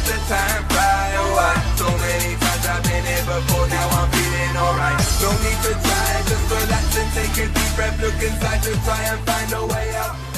let the time fly away. So many times I've been here before, now I'm feeling alright. No need to try, just relax and take a deep breath. Look inside to try and find a way out.